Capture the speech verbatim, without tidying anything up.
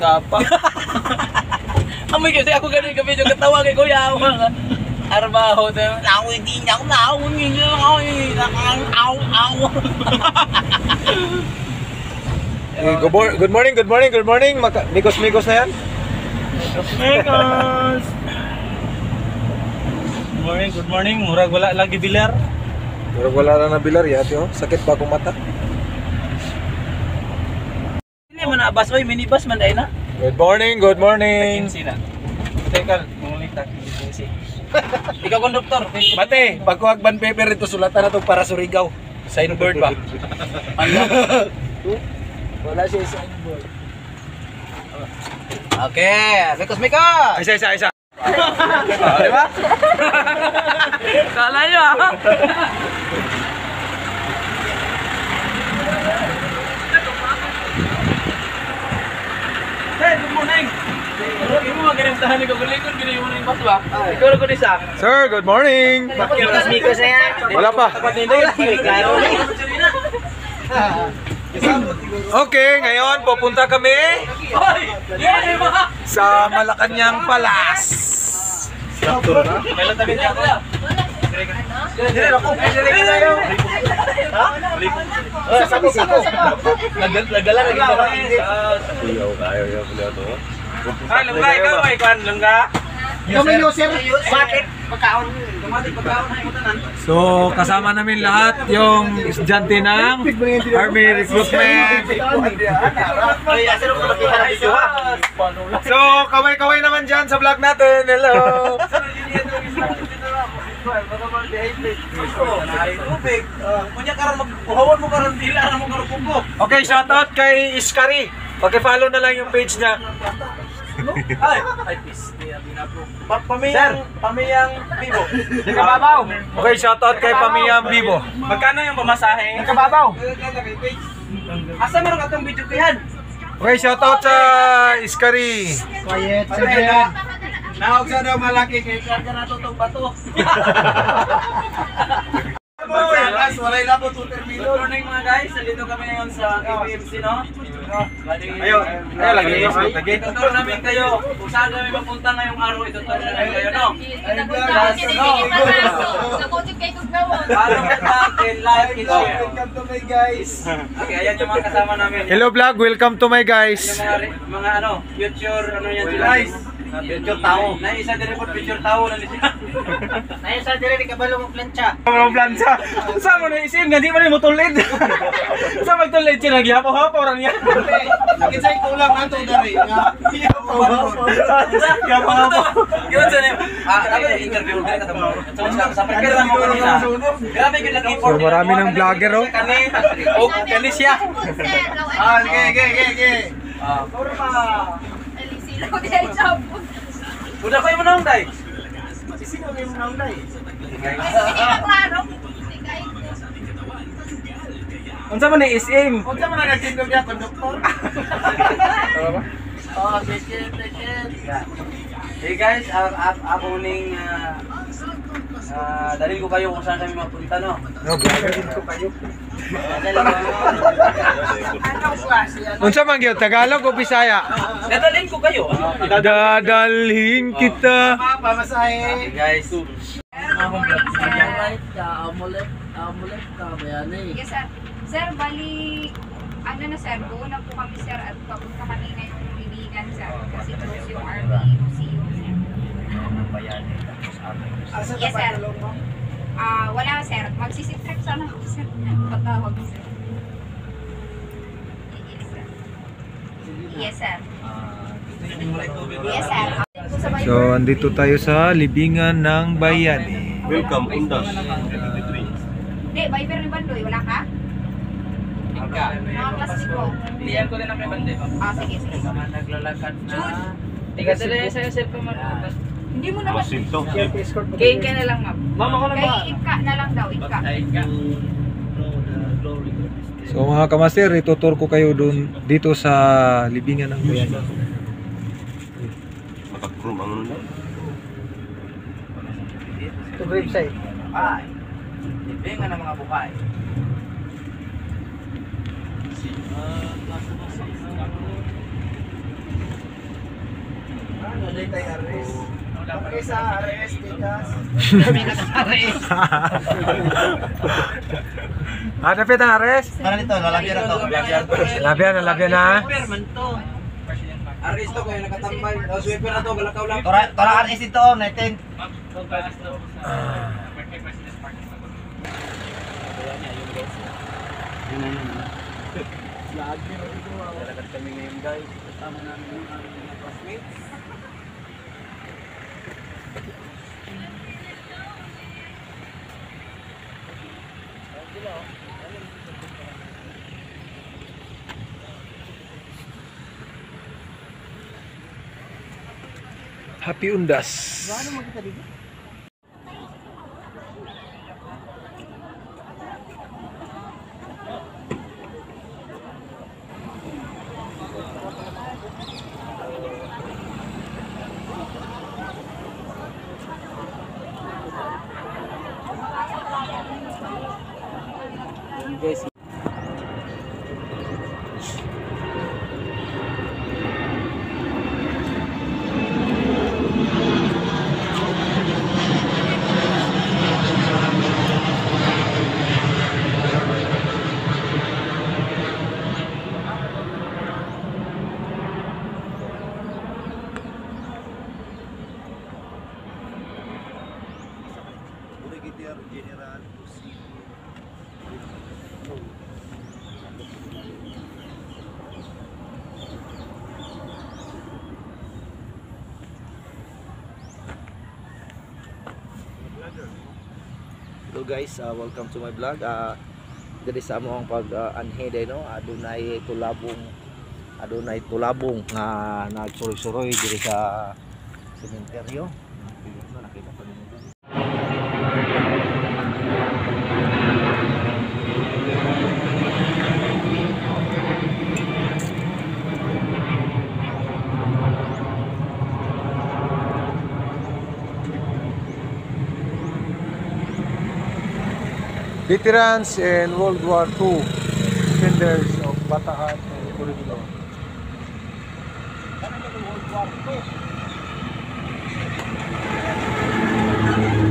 ka pa. Amoy kasi ako ganun ka medyo katawa kay Kuya. Arbaho na. Ako hindi niya ako naawon niya ako eh. Nakang aw Good morning, good morning, good morning. Mikos-mikos na yan. Mikos-mikos. Good morning, good morning. Murag wala lagi bilar. Murag wala na na bilar yati oh. Sakit pa akong mata. Hindi man na bus oy, minibus man dai na. Good morning, good morning. Sina. Tekal, mungulitak. Ikaw konduktor. Mate, pagkuhag ban paper ito sulatan na to para Surigao. Signboard ba? Wala siya signboard. Okay, mikos mikos. Isa isa isa. Di ba? Kala nyo ah. Hey, good morning. Imo mga ganimtahan ni Kagulikon, gini mo rin baswa. Ikaw na ko nisa. Sir, good morning. Mikos-mikos na yan. Wala pa. Okay, ngayon pupunta kami sa Malacanang Palace. Kailan tabi niya ako? Dire ako. Dire tayo. Ha? Sako sako. Nagdala lagi ba? Ayaw kayo ya pala to. Ah, lungga ikaw ay kan lungga. Kami user. Bakit? Pagkaon. Automatic pagkaon ay mutanan. So, kasama namin lahat yung estudyante ng Army Recruitment. Ay, asero ko nakita video ha. So, kaway-kaway naman dyan sa vlog natin. Hello! Kunya karon magbuhawan mo karon dila na mo karon kuko. Okay, shoutout kay Iskari. Paki-follow na lang yung page niya. Ay, ay please. Pamiyang, pamiyang Bibo. Nakababaw. Okay, shoutout kay Pamiyang Bibo. Magkano yung pamasahe? Nakababaw. Asa meron ka tong video kihan? Okay, shoutout sa Iskari. Quiet. Sige. Naog sa daw malaki kay karga na to tong bato. Mas walay labo to termino. Good morning mga guys, nandito kami ngayon sa K P M C no. Ayo, ayo lagi. Lagi tuturo namin kayo kung saan kami mapunta ngayong araw, ituturo namin kayo no. Follow ka natin, like and share. Welcome to my guys. Okay, ayan yung mga kasama namin. Hello vlog, welcome to my guys. Yung mga mga ano, future ano yan sila. Guys. Future tao. Na isa dire po future tao na siya. Na isa dire di kabalo mo plancha. Ano plancha? Sa mo na isim nga di man mo tulid. Sa magtulid siya nagyapo-hapo ra niya. Kinsay kulang ato dari nga. Yapo-hapo. Yun sa name. Ah, dapat interview din ka tamo. Sa pagkira mo kanina. Grabe gyud lang import. So marami ng vlogger oh. Kani, oh, kani siya. Ah, ge ge ge ge. Ah, Kurma. udah kayo mo nang dai. Sino may mga unday? Unsa man ni isim? Unsa man nagtindog niya konduktor? Oh, sige, sige. Hey guys, ako ning dalhin ko kayo kung saan kami mapunta no. No, vlogger din ko kayo. Unsa man gyud Tagalog o Bisaya? Dadalhin ko kayo. Dadalhin kita. Pamasahe. Guys. Amulet, amulet ka bayani. Yes sir. Sir, bali ano na sir, doon na po kami sir at papunta kami ngayong Liligan sir kasi close yung Army Museum sir. Asa Yes sir. Ah, wala sir. Magsisit trip sana ako sir. Patawag sir. Yes sir. Yes sir. So, andito tayo sa libingan ng Bayani. Welcome, Undas. Hindi, Viber ni Bandoy. Wala ka? Ika. Mga klase ko. Diyan ko din ang bande. Ah, sige, sige. Naglalakad na. Jude. Tiga sila sa cellphone mo. Hindi mo naman. Masinto. Kay Ika na lang, ma'am. Mama ko na ba? Kay Ika na lang daw, Ika. Ika. So mga kamaster, itutur ko kayo dun, dito sa libingan ng Bayani. Makakroom ang ano na. Ito website. Ay. Ibingan ng mga bukay. Ano, day tayo arrest. Okay sa arrest, tikas. Ah, dapat ang arrest. Para dito, lalagyan na to. Labyan na, labyan na. Superman to. Aristo kayo nakatambay. O sweeper na to, balakaw lang. Tora, tora arrest ito, natin. Lalakad kami ngayon guys. Kasama namin yung aming mga classmates. Happy Undas. Guys, Brigadier General Hello guys, uh, welcome to my vlog. Uh, diri sa among pag uh, anhe day no, adunay tulabong adunay tulabong nga nagsuroy-suroy diri sa sementeryo. Nakita pa ninyo. Veterans in World War Two, defenders of Bataan and Corridor. World War Two.